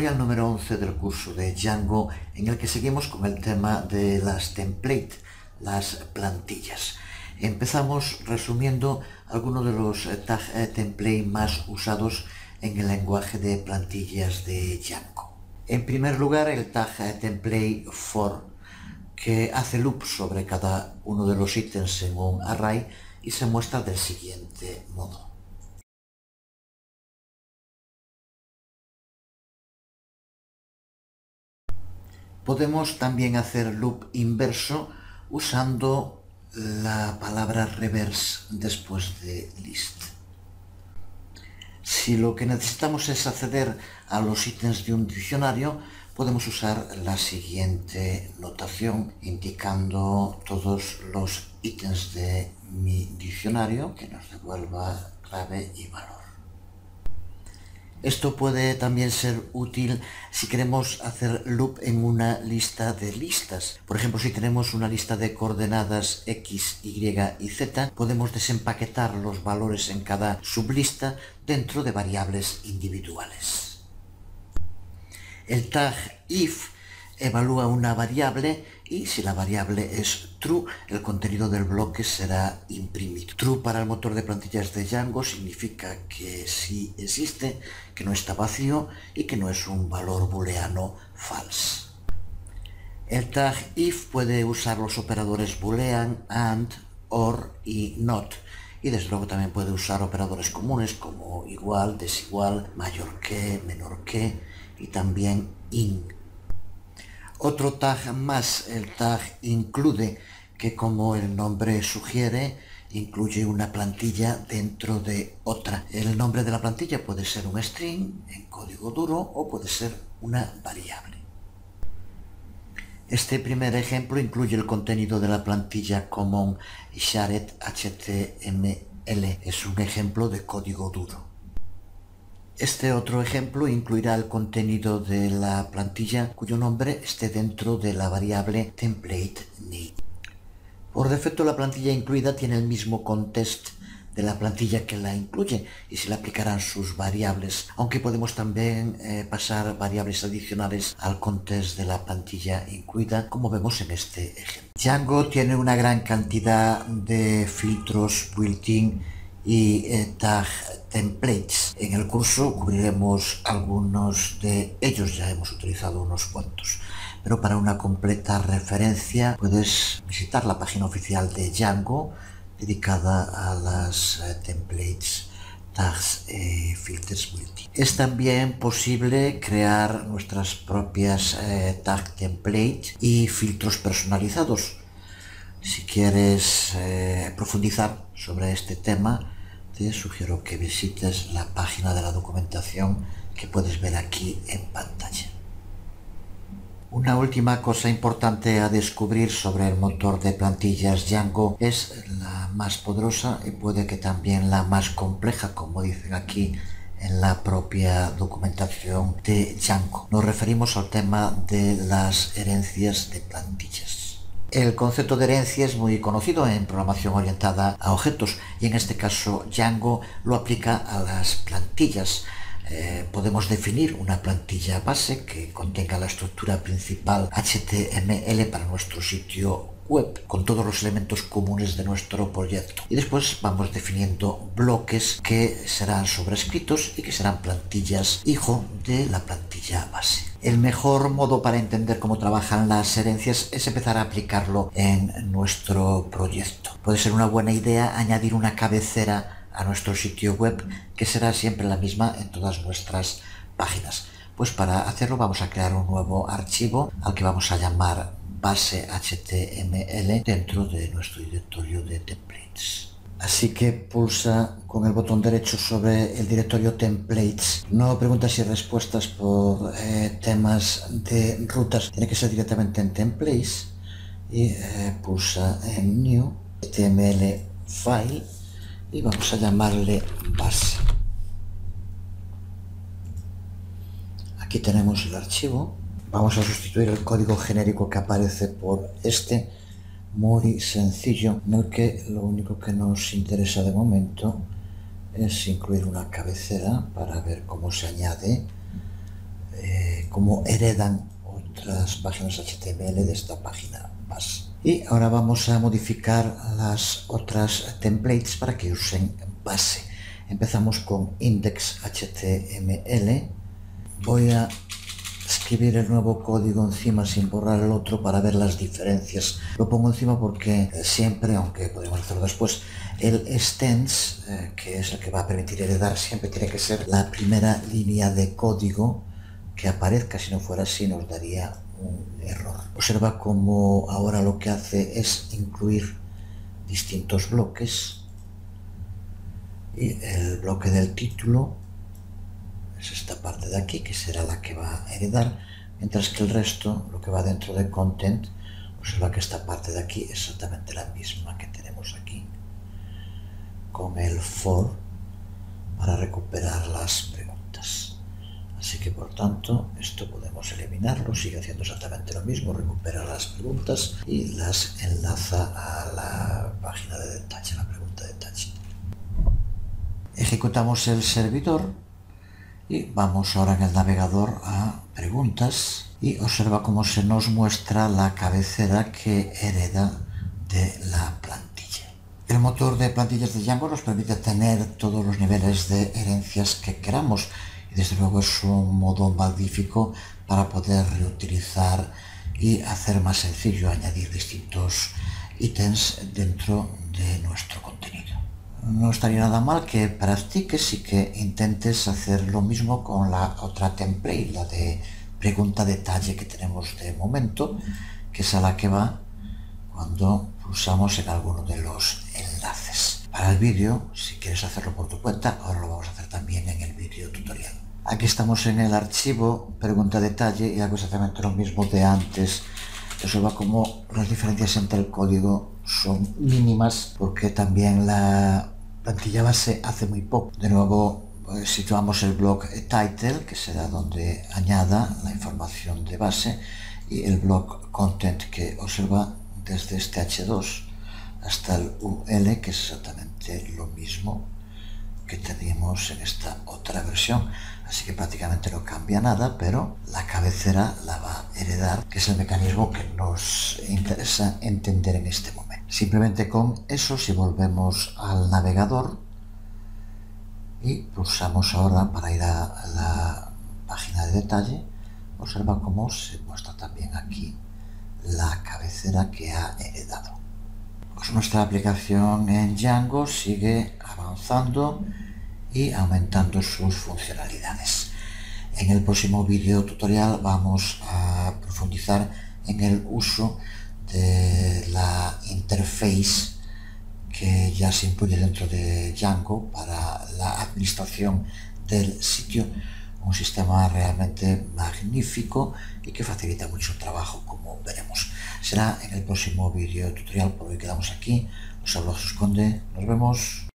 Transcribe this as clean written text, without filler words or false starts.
Tutorial número 11 del curso de Django, en el que seguimos con el tema de las templates, las plantillas. Empezamos resumiendo algunos de los tag template más usados en el lenguaje de plantillas de Django. En primer lugar, el tag template for, que hace loop sobre cada uno de los ítems en un array y se muestra del siguiente modo. Podemos también hacer loop inverso usando la palabra reverse después de list. Si lo que necesitamos es acceder a los ítems de un diccionario, podemos usar la siguiente notación indicando todos los ítems de mi diccionario que nos devuelva clave y valor. Esto puede también ser útil si queremos hacer loop en una lista de listas. Por ejemplo, si tenemos una lista de coordenadas X, Y y Z, podemos desempaquetar los valores en cada sublista dentro de variables individuales. El tag if evalúa una variable y si la variable es true, el contenido del bloque será imprimido. True para el motor de plantillas de Django significa que sí existe, que no está vacío y que no es un valor booleano false. El tag if puede usar los operadores boolean, and, or y not. Y desde luego también puede usar operadores comunes como igual, desigual, mayor que, menor que y también in. Otro tag más, el tag include, que como el nombre sugiere, incluye una plantilla dentro de otra. El nombre de la plantilla puede ser un string en código duro o puede ser una variable. Este primer ejemplo incluye el contenido de la plantilla common shared HTML. Es un ejemplo de código duro. Este otro ejemplo incluirá el contenido de la plantilla cuyo nombre esté dentro de la variable template_name. Por defecto la plantilla incluida tiene el mismo context de la plantilla que la incluye y se le aplicarán sus variables, aunque podemos también pasar variables adicionales al context de la plantilla incluida, como vemos en este ejemplo. Django tiene una gran cantidad de filtros built-in y tag templates. En el curso cubriremos algunos de ellos, ya hemos utilizado unos cuantos, pero para una completa referencia puedes visitar la página oficial de Django dedicada a las templates, tags, filters built-in. Es también posible crear nuestras propias tag templates y filtros personalizados. Si quieres profundizar sobre este tema, te sugiero que visites la página de la documentación que puedes ver aquí en pantalla. Una última cosa importante a descubrir sobre el motor de plantillas Django es la más poderosa y puede que también la más compleja, como dicen aquí en la propia documentación de Django. Nos referimos al tema de las herencias de plantillas. El concepto de herencia es muy conocido en programación orientada a objetos y en este caso Django lo aplica a las plantillas. Podemos definir una plantilla base que contenga la estructura principal HTML para nuestro sitio web con todos los elementos comunes de nuestro proyecto y después vamos definiendo bloques que serán sobrescritos y que serán plantillas hijo de la plantilla base. El mejor modo para entender cómo trabajan las herencias es empezar a aplicarlo en nuestro proyecto. Puede ser una buena idea añadir una cabecera a nuestro sitio web que será siempre la misma en todas nuestras páginas. Pues para hacerlo vamos a crear un nuevo archivo al que vamos a llamar base HTML dentro de nuestro directorio de templates. Así que pulsa con el botón derecho sobre el directorio templates. No preguntas y respuestas por temas de rutas, tiene que ser directamente en templates y pulsa en new HTML file y vamos a llamarle base. Aquí tenemos el archivo. Vamos a sustituir el código genérico que aparece por este, muy sencillo, en el que lo único que nos interesa de momento es incluir una cabecera para ver cómo se añade cómo heredan otras páginas HTML de esta página base. Y ahora vamos a modificar las otras templates para que usen base. Empezamos con index.html. Voy a escribir el nuevo código encima sin borrar el otro para ver las diferencias. Lo pongo encima porque siempre, aunque podemos hacerlo después, el extends, que es el que va a permitir heredar, siempre tiene que ser la primera línea de código que aparezca. Si no fuera así nos daría un error. Observa cómo ahora lo que hace es incluir distintos bloques, y el bloque del título es esta parte de aquí, que será la que va a heredar, mientras que el resto, lo que va dentro de content, observa que esta parte de aquí es exactamente la misma que tenemos aquí, con el for para recuperar las preguntas. Así que por tanto esto podemos eliminarlo, sigue haciendo exactamente lo mismo, recupera las preguntas y las enlaza a la página de detalle, la pregunta de detalle. Ejecutamos el servidor y vamos ahora en el navegador a preguntas y observa cómo se nos muestra la cabecera que hereda de la plantilla. El motor de plantillas de Django nos permite tener todos los niveles de herencias que queramos y desde luego es un modo magnífico para poder reutilizar y hacer más sencillo añadir distintos ítems dentro de nuestro contenido. No estaría nada mal que practiques y que intentes hacer lo mismo con la otra template, la de pregunta detalle que tenemos de momento, que es a la que va cuando pulsamos en alguno de los enlaces. Para el vídeo, si quieres hacerlo por tu cuenta, ahora lo vamos a hacer también en el vídeo tutorial. Aquí estamos en el archivo pregunta detalle y hago exactamente lo mismo de antes. Observa cómo las diferencias entre el código son mínimas porque también la plantilla base hace muy poco. De nuevo situamos el block title, que será donde añada la información de base, y el block content, que observa desde este H2 hasta el UL, que es exactamente lo mismo que teníamos en esta otra versión, así que prácticamente no cambia nada, pero la cabecera la va a heredar, que es el mecanismo que nos interesa entender en este momento. Simplemente con eso, si volvemos al navegador y pulsamos ahora para ir a la página de detalle, observa cómo se muestra también aquí la cabecera que ha heredado. Pues nuestra aplicación en Django sigue avanzando y aumentando sus funcionalidades. En el próximo vídeo tutorial vamos a profundizar en el uso de la interface que ya se incluye dentro de Django para la administración del sitio, un sistema realmente magnífico y que facilita mucho el trabajo, como veremos. Será en el próximo vídeo tutorial. Por hoy quedamos aquí. Os hablo Jesús Conde. Nos vemos.